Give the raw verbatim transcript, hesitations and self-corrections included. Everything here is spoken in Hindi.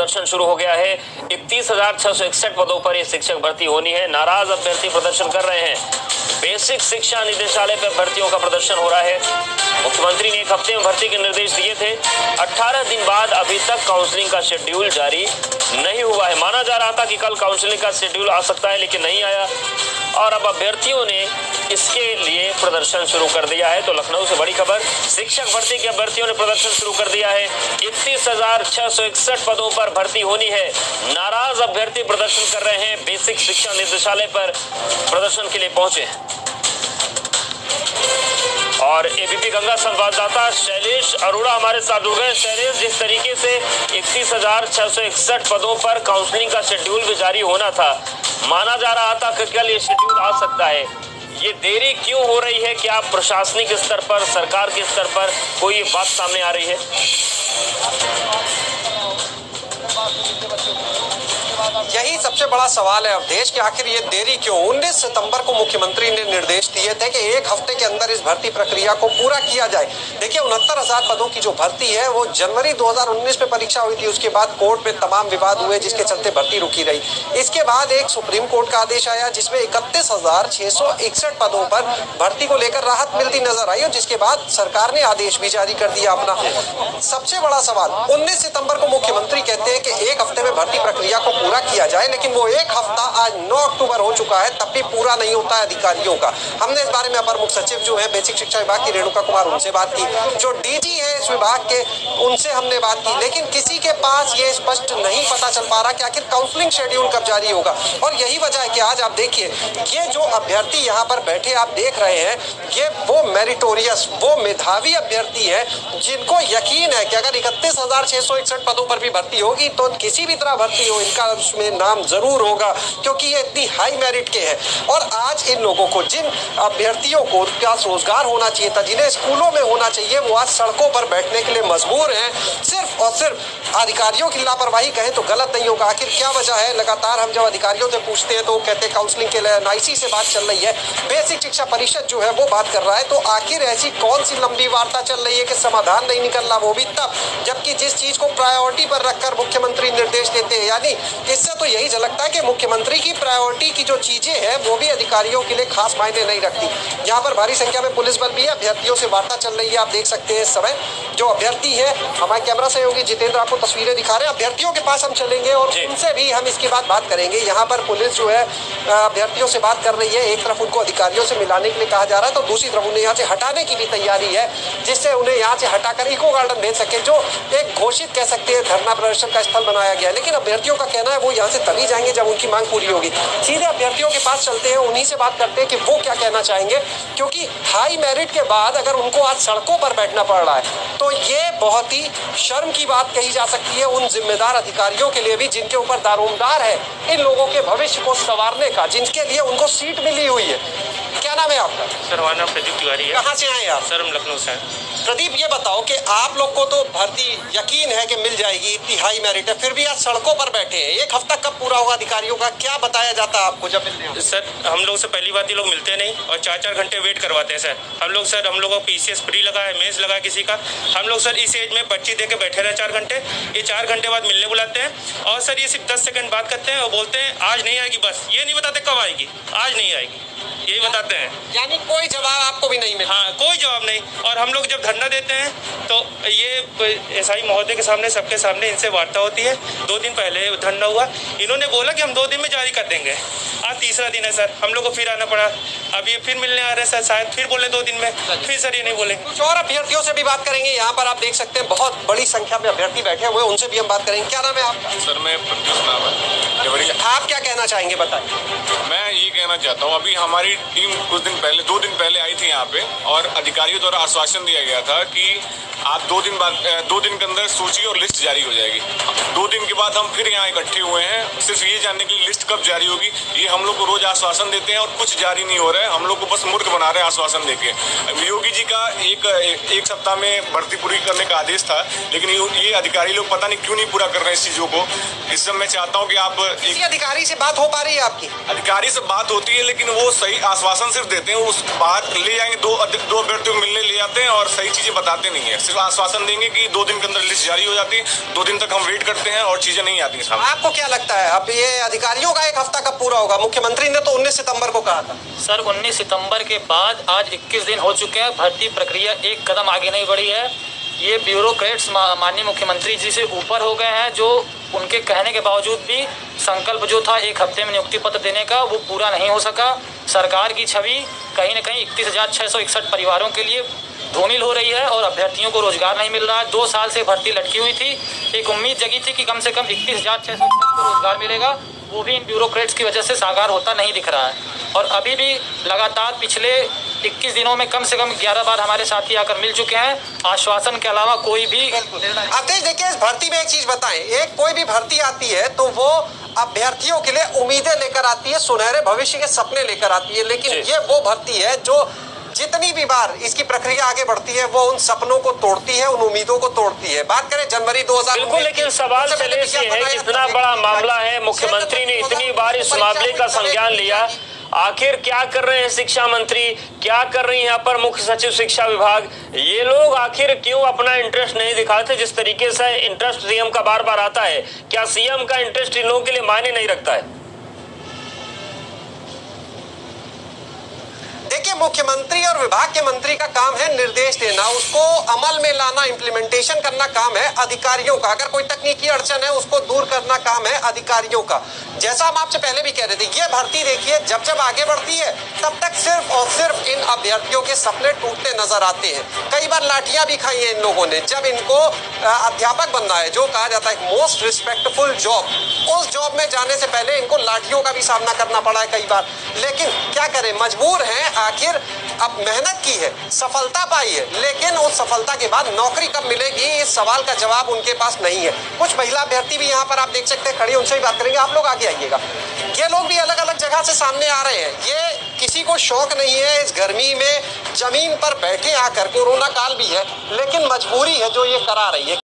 प्रदर्शन शुरू हो गया है। इकतीस हजार छह सौ इकसठ पदों पर ये शिक्षक भर्ती होनी है। नाराज अभ्यर्थी प्रदर्शन कर रहे हैं। बेसिक शिक्षा निदेशालय पर भर्तियों का प्रदर्शन हो रहा है। मुख्यमंत्री ने एक हफ्ते में भर्ती के निर्देश दिए थे। अठारह दिन बाद अभी तक काउंसलिंग का शेड्यूल जारी नहीं हुआ है। माना जा रहा था कि कल काउंसलिंग का शेड्यूल आ सकता है, लेकिन नहीं आया और अब अभ्यर्थियों ने इसके लिए प्रदर्शन शुरू कर दिया है। तो लखनऊ से बड़ी खबर, शिक्षक भर्ती के अभ्यर्थियों ने प्रदर्शन शुरू कर दिया है। इकतीस हजार छह सौ इकसठ पदों पर भर्ती होनी है। नाराज अभ्यर्थी प्रदर्शन कर रहे हैं। बेसिक शिक्षा निदेशालय पर प्रदर्शन के लिए पहुंचे और एबीपी गंगा संवाददाता शैलेश अरोड़ा हमारे साथ जुड़ गए। शैलेश, जिस तरीके से इकतीस हजार छह सौ इकसठ पदों पर काउंसलिंग का शेड्यूल भी जारी होना था, माना जा रहा था कि कल ये शेड्यूल आ सकता है, ये देरी क्यों हो रही है? क्या प्रशासनिक स्तर पर, सरकार के स्तर पर कोई बात सामने आ रही है? यही सबसे बड़ा सवाल है अब देश के, आखिर ये देरी क्यों? उन्नीस सितंबर को मुख्यमंत्री ने निर्देश दिए थे कि एक हफ्ते के अंदर इस भर्ती प्रक्रिया को पूरा किया जाए। देखिए, उनहत्तर हजार पदों की जो भर्ती है वो जनवरी दो हज़ार उन्नीस में परीक्षा हुई थी। उसके बाद कोर्ट में तमाम विवाद हुए जिसके चलते भर्ती रुकी रही। इसके बाद एक सुप्रीम कोर्ट का आदेश आया जिसमें इकतीस हजार छह सौ इकसठ पदों पर भर्ती को लेकर राहत मिलती नजर आई और जिसके बाद सरकार ने आदेश भी जारी कर दिया अपना। सबसे बड़ा सवाल, उन्नीस सितंबर को मुख्यमंत्री कहते हैं कि एक हफ्ते में भर्ती प्रक्रिया को पूरा किया जाए, लेकिन वो एक हफ्ता आज नौ अक्टूबर हो चुका है, तब भी पूरा नहीं होता है अधिकारियों का। हमने इस बारे में अपर मुख्य सचिव जो है बेसिक शिक्षा विभाग की रेणुका कुमार, उनसे बात की, जो डीजी है इस विभाग के, उनसे हमने बात की, लेकिन किसी के पास ये स्पष्ट नहीं पता चल पा रहा कि आखिर काउंसलिंग शेड्यूल कब जारी होगा। और यही वजह है कि आज आप देखिए, ये जो अभ्यर्थी यहाँ पर बैठे आप देख रहे हैं, ये वो मेरिटोरियस, वो मेधावी अभ्यर्थी है जिनको यकीन है कि अगर इकतीस हजार छह सौ इकसठ पदों पर भी भर्ती होगी तो किसी भी तरह भर्ती हो, इनका उसमें नाम जरूर होगा क्योंकि ये इतनी हाई मेरिट के हैं। और आज इन लोगों को, जिन अभ्यर्थियों को पास रोजगार होना चाहिए था, जिन्हें स्कूलों में होना चाहिए, वो आज सड़कों पर बैठने के लिए मजबूर हैं। सिर्फ और सिर्फ अधिकारियों की लापरवाही कहें तो गलत नहीं होगा। आखिर क्या वजह है? लगातार हम जब अधिकारियों से पूछते हैं तो कहते हैं काउंसलिंग के लिए एनआईसी से बात चल रही है, बेसिक शिक्षा परिषद जो है वो बात कर रहा है। तो आखिर ऐसी कौन सी लंबी वार्ता चल रही है कि समाधान नहीं निकल रहा, वो भी तब जबकि जिस चीज को प्रायोरिटी पर रखकर मुख्यमंत्री निर्देश देते हैं। यानी इससे तो यही झलकता है कि मुख्यमंत्री की प्रायोरिटी की जो चीजें हैं वो भी अधिकारियों के लिए खास मायने नहीं रखती। यहाँ पर भारी संख्या में पुलिस बल भी है, अभ्यर्थियों से वार्ता चल रही है, आप देख सकते हैं इस समय। जो अभ्यर्थी है, हमारे कैमरा सहयोगी जितेंद्र आपको तस्वीरें दिखा रहे हैं, अभ्यर्थियों के पास हम चलेंगे और उनसे भी हम इसके बाद बात करेंगे। यहाँ पर पुलिस जो है अभ्यर्थियों से बात कर रही है, एक तरफ उनको अधिकारियों से मिलाने के लिए कहा जा रहा है तो दूसरी तरफ उन्हें यहाँ से हटाने की भी तैयारी है, जिससे उन्हें यहाँ से हटाकर इको गार्डन भेज सके, जो एक घोषित कह सकते हैं धरना प्रदर्शन का स्थल बनाया गया है। लेकिन अभ्यर्थियों का कहना है वो यहाँ से तभी जाएंगे जब उनकी मांग पूरी होगी। सीधे अभ्यर्थियों के पास चलते हैं, उन्हीं से बात करते हैं कि वो क्या कहना चाहेंगे, क्योंकि हाई मेरिट के बाद अगर उनको आज सड़कों पर बैठना पड़ रहा है तो ये बहुत ही शर्म की बात कही जा सकती है उन जिम्मेदार अधिकारियों के लिए भी जिनके ऊपर दारोमदार है इन लोगों के भविष्य को संवारने का, जिनके लिए उनको सीट मिली हुई है। क्या नाम है आपका? सर, हमारा नाम प्रदीप तिवारी है। कहाँ से आए आप? सर, हम लखनऊ से हैं। प्रदीप, ये बताओ कि आप लोग को तो भर्ती यकीन है कि मिल जाएगी, इतनी हाई मेरिट है, फिर भी आज सड़कों पर बैठे हैं। एक हफ्ता कब पूरा होगा? अधिकारियों का क्या बताया जाता है आपको जब मिलते हैं? सर, हम लोग से पहली बात ये लोग मिलते नहीं और चार चार घंटे वेट करवाते हैं सर। हम लोग सर हम लोगों को पीसीएस फ्री लगा है, मेंस लगा है किसी का। हम लोग सर इस एज में पर्ची दे के बैठे रहे चार घंटे, ये चार घंटे बाद मिलने बुलाते हैं और सर ये सिर्फ दस सेकंड बात करते हैं और बोलते हैं आज नहीं आएगी, बस ये नहीं बताते कब आएगी, आज नहीं आएगी, यही बताते हैं। यानी कोई जवाब आपको भी नहीं मिला? हाँ, कोई जवाब नहीं। और हम लोग जब धरना देते हैं तो ये एसआई महोदय के सामने, सबके सामने इनसे वार्ता होती है। दो दिन पहले धरना हुआ, इन्होंने बोला कि हम दो दिन में जारी कर देंगे। आज तीसरा दिन है सर, हम लोग को फिर आना पड़ा। अब ये फिर मिलने आ रहे हैं सर, शायद फिर बोले दो दिन में, फिर सर ये नहीं बोलेंगे। कुछ और अभ्यर्थियों से भी बात करेंगे। यहाँ पर आप देख सकते हैं बहुत बड़ी संख्या में अभ्यर्थी बैठे हुए हैं, उनसे भी हम बात करेंगे। क्या नाम है आपका? सर, मैं प्रत्युष नाम है। आप क्या कहना चाहेंगे, बताइए। मैं ये कहना चाहता हूँ, अभी हमारी टीम कुछ दिन पहले, दो दिन पहले आई थी यहाँ पे और अधिकारियों द्वारा आश्वासन दिया गया था कि आप दो दिन बाद, दो दिन के अंदर सूची और लिस्ट जारी हो जाएगी। दो दिन के बाद हम फिर यहाँ इकट्ठे हुए हैं सिर्फ ये जानने के लिए लिस्ट कब जारी होगी। ये हम लोग को रोज आश्वासन देते हैं और कुछ जारी नहीं हो रहा है, हम लोग को बस मूर्ख बना रहे हैं आश्वासन देके। योगी जी का एक एक सप्ताह में भर्ती पूरी करने का आदेश था, लेकिन ये अधिकारी लोग पता नहीं क्यों नहीं पूरा कर रहे हैं इस चीजों को। इस सब मैं चाहता हूँ कि आप एक अधिकारी से बात हो पा रही है आपकी? अधिकारी से बात होती है लेकिन वो सही आश्वासन सिर्फ देते हैं, उस बाहर ले जाएंगे, दो दो अभ्यर्थियों को मिलने ले जाते हैं और सही चीजें बताते नहीं है। सिर्फ आश्वासन देंगे कि दो दिन के अंदर लिस्ट जारी हो जाती है, दो दिन तक हम वेट करते हैं और चीजें नहीं आती सामने। आपको क्या लगता है अब ये अधिकारियों का एक हफ्ता कब पूरा होगा? मुख्यमंत्री ने तो उन्नीस सितंबर को कहा था। सर उन्नीस सितंबर के बाद आज इक्कीस दिन हो चुके हैं, भर्ती प्रक्रिया एक कदम आगे नहीं बढ़ी है। ये ब्यूरोक्रेट्स माननीय मुख्यमंत्री जी से ऊपर हो गए हैं, जो उनके कहने के बावजूद भी संकल्प जो था एक हफ्ते में नियुक्ति पत्र देने का वो पूरा नहीं हो सका। सरकार की छवि कहीं न कहीं इकतीस हज़ार छः सौ इकसठ परिवारों के लिए धूमिल हो रही है और अभ्यर्थियों को रोजगार नहीं मिल रहा है। दो साल से भर्ती लटकी हुई थी, एक उम्मीद जगी थी कि कम से कम इकतीस हज़ार छः सौ इकसठ को रोजगार मिलेगा, वो भी इन ब्यूरोक्रेट्स की वजह से साकार होता नहीं दिख रहा है। और अभी भी लगातार पिछले इक्कीस दिनों में कम से कम ग्यारह बार हमारे साथी आकर मिल चुके हैं, आश्वासन के अलावा कोई भी निर्णय। अब देखिए इस भर्ती में एक चीज बताएं, एक कोई भी भर्ती आती है तो वो अभ्यर्थियों के लिए उम्मीदें लेकर आती है, सुनहरे भविष्य के सपने लेकर आती है, लेकिन ये वो भर्ती है जो जितनी भी बार इसकी प्रक्रिया आगे बढ़ती है वो उन सपनों को तोड़ती है, उन उम्मीदों को तोड़ती है। बात करें जनवरी दो हज़ार बिल्कुल, लेकिन सवाल चले से है कि इतना बड़ा मामला है, मुख्यमंत्री ने इतनी बार इस मामले का संज्ञान लिया, आखिर क्या कर रहे हैं शिक्षा मंत्री, क्या कर रही हैं यहाँ पर मुख्य सचिव शिक्षा विभाग? ये लोग आखिर क्यों अपना इंटरेस्ट नहीं दिखाते? जिस तरीके से इंटरेस्ट सीएम का बार बार आता है, क्या सीएम का इंटरेस्ट इन लोगों के लिए मायने नहीं रखता है? देखिए मुख्यमंत्री और विभाग के मंत्री का काम है निर्देश देना, उसको अमल में लाना, इम्प्लीमेंटेशन करना काम है अधिकारियों का। अगर कोई तकनीकी अड़चन है उसको दूर करना काम है अधिकारियों का। जैसा हम आपसे पहले भी कह रहे थे, ये भर्ती देखिए जब जब आगे बढ़ती है तब तक सिर्फ और सिर्फ इन अभ्यर्थियों के सपने टूटते नजर आते हैं। कई बार लाठियां भी खाई हैं इन लोगों ने। जब इनको अध्यापक बनना है, जो कहा जाता है मोस्ट रिस्पेक्टफुल जॉब, उस जॉब में जाने से पहले इनको लाठियों का भी सामना करना पड़ा है कई बार। लेकिन क्या करें, मजबूर हैं। आखिर अब मेहनत की है, सफलता पाई है, लेकिन उस सफलता के बाद नौकरी कब मिलेगी इस सवाल का जवाब उनके पास नहीं है। कुछ महिला अभ्यर्थी भी यहाँ पर आप देख सकते हैं खड़ी, उनसे भी बात करेंगे। आप लोग आगे आइएगा। ये लोग भी अलग अलग जगह से सामने आ रहे हैं। ये किसी को शौक नहीं है इस गर्मी में जमीन पर बैठे आकर, कोरोना काल भी है, लेकिन मजबूरी है जो ये करा रही है।